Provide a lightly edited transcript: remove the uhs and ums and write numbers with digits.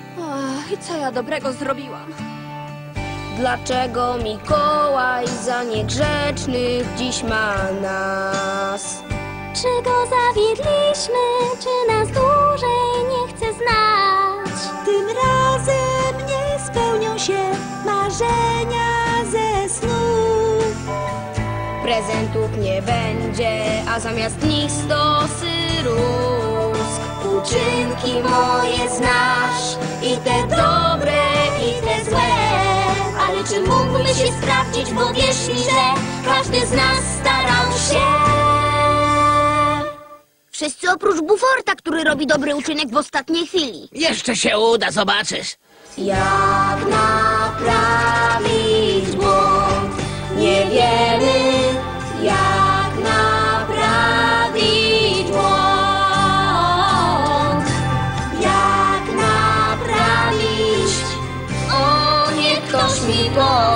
I co ja dobrego zrobiłam? Dlaczego Mikołaj za niegrzecznych dziś ma nas? Czy go zawiedliśmy, czy nas dłużej nie chce znać? Tym razem nie spełnią się marzenia ze snu. Prezentów nie będzie, a zamiast nich stosy rózg. Uczynki moje znasz, i te dobre, i te złe. Ale czy mógłby się sprawdzić, bo wierz mi, że każdy z nas starał się. Wszyscy oprócz Buforta, który robi dobry uczynek w ostatniej chwili. Jeszcze się uda, zobaczysz. Jak naprawić błąd? Nie wiemy, jak naprawić błąd. Jak naprawić? O, niech ktoś mi powie.